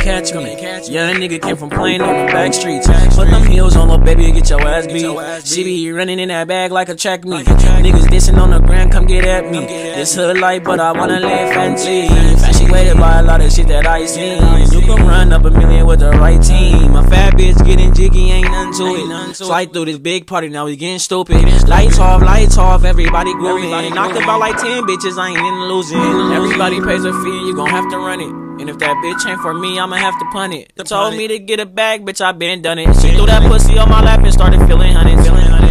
catch me. Young nigga came from playing on the back streets. Put them heels on, little baby, get your ass beat. She be running in that bag like a check me. Niggas dissing on the ground, come get at me. This hood life, but I wanna live fancy. Infatuated by a lot of shit that I seen. You can run up a million with the right team. My fat bitch getting jiggy, ain't nothing to it. Slide through this big party, now we getting stupid. Lights off, everybody grooving. Knocked about like 10 bitches, I ain't in losing. Everybody pays a fee, you gon' have to run it. And if that bitch ain't for me, I'ma have to punt it. They told me to get a bag, bitch, I been done it. She threw that pussy on my lap and started feeling hundreds.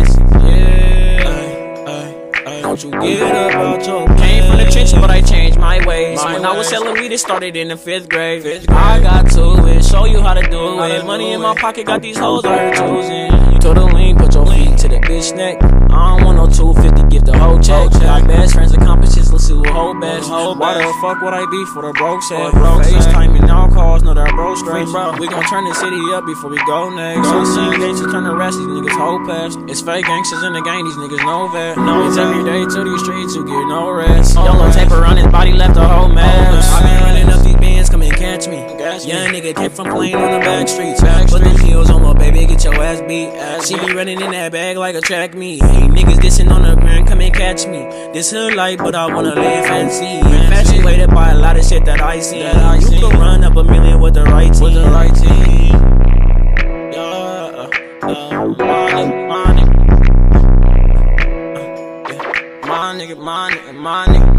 Yeah, don't you get up out your pain. Came from the trenches, but I changed my ways. When I was selling weed, it started in the 5th grade. I got to it, show you how to do it. Money in my pocket, got these hoes I heard choosing. You told the lean, put your feet to the bitch neck. I don't want no 250, give the whole check. Got best friends, accomplishments, let's see who hold best. Why the fuck would I be for the broke set? FaceTime and now calls, know that bro straight. We gon' turn the city up before we go next. So see gangsters turn the rest, these niggas whole past. It's fake gangsters in the gang, these niggas know that. It's every day to these streets, you get no rest. Yellow tape around his body, left a whole mess. I been running up these bands, come and catch me. Young nigga came from playing on the back streets. Put them heels on, little baby, get your ass beat. She be running in that bag like a track meet. Hey, niggas dissing on the ground, come and catch me. This hood life, but I wanna live fancy. Infatuated by a lot of shit that I see. You can run up a million with the right team. My nigga.